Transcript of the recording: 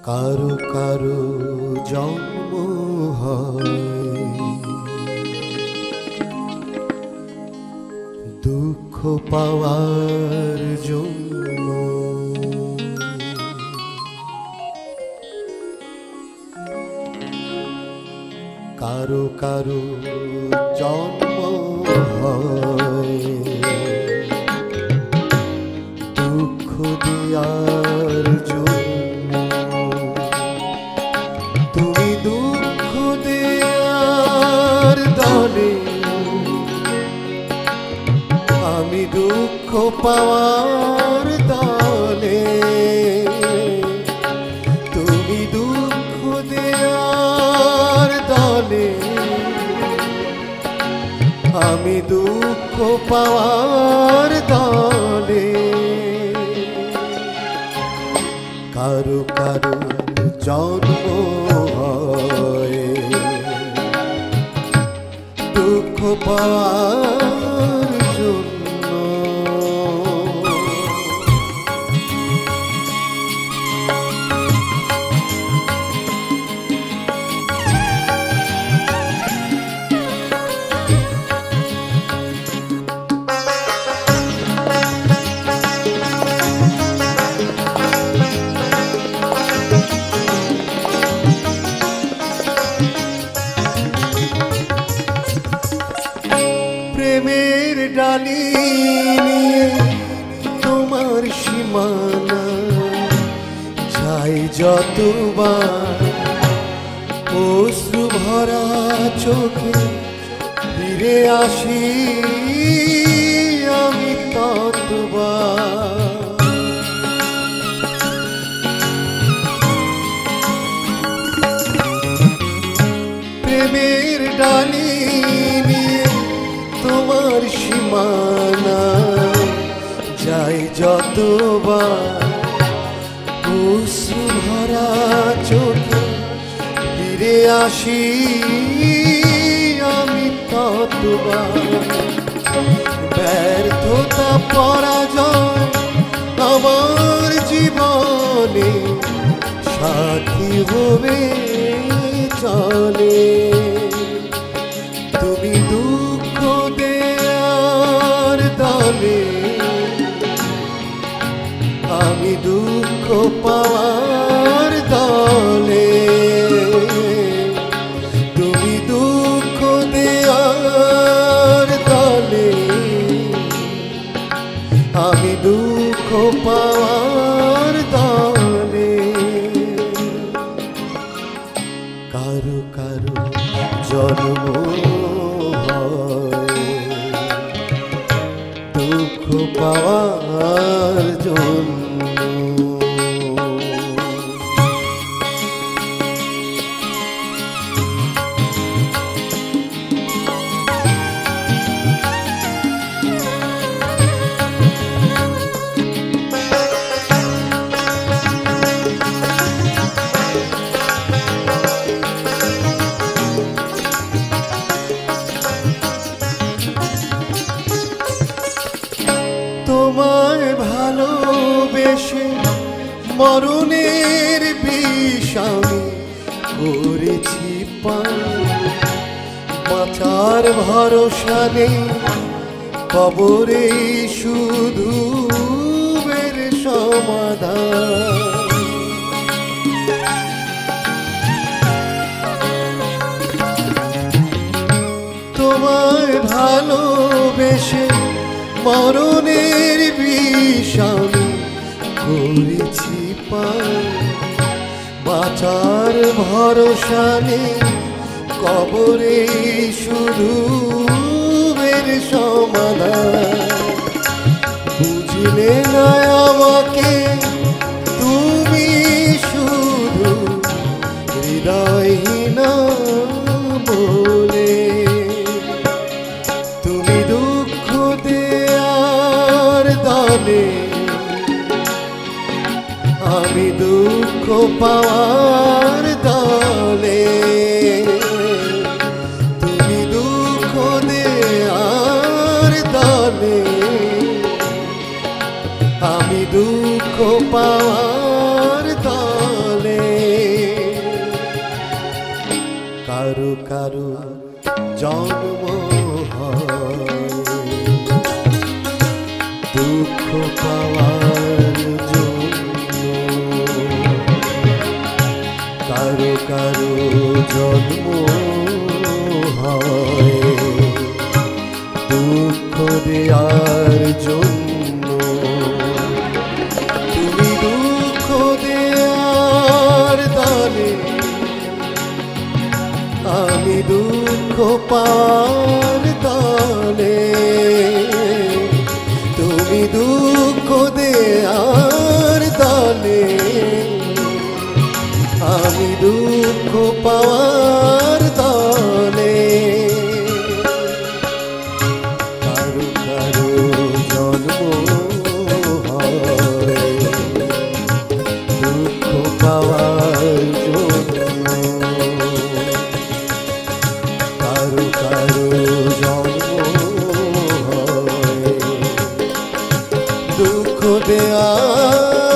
কারো কারো জন্ম হয় দুঃখ পাওয়ার জন্য, কারো কারো জন্ম হয় দুঃখ দেয়ার জন্য। তুমি দুঃখ দেয়ার দলে, আমি দুঃখ পাওয়ার দলে। তুমি দুঃখ দেয়ার দলে, আমি দুঃখ পাওয়ার দলে। কারো কারো জন্ম হয় দুঃখ পাওয়ার জন্য। প্রেমের ডালি নিয়ে তোমার সীমানা যাই যতবার, অশ্রু ভরা চোখে ফিরে আসি আমি ততবার। প্রেমের ডালি নিয়ে তোমার সীমানা যাই যতবার, অশ্রু ভরা চোখে ফিরে আসি আমি ততবার। ব্যর্থতা পরাজয় আমার জীবনে সাথী হবে চলে। তুমি দুঃখ দেয়ার দলে, আমি দুঃখ পাওয়ার দলে। তুমি দুঃখ দেয়ার দলে, আমি দুঃখ পাওয়ার দলে। কারো কারো জন্ম হয় দুঃখ পাওয়ার জন্য। তোমায় ভালোবেসে মরণের বিষ আমি করেছি পান, বাঁচার ভরসা নেই কবরে শুধু বের সমাধান। তোমায় ভালোবেসে মরণের বিষ আমি করেছি পান, বাঁচার ভরসা নেই কবরে শুধু বের সমাধান। বুঝলে না আমাকে তুমি শুধু হৃদয়হীনা বলে। তুমি দুঃখ দেয়ার দলে, আমি দুঃখ পাওয়ার দলে। তুমি দুঃখ দেয়ার দলে, আমি দুঃখ পাওয়ার দলে। কারো জন্ম হয় দুঃখ পাওয়ার জন্য, কারো কারো জন্ম হয় দুঃখ দেওয়ার জন্য। তুমি দুঃখ দেওয়ার দানে, আমি দুঃখ পাওয়ার দানে। তুমি দুঃখ দেওয়ার দানে, আমি দুঃখ পাওয়ার দানে। কারো কারো জন্ম হয় দুঃখ পাওয়ার জন্য, কারো কারো জন্ম হয় দুঃখ দেওয়ার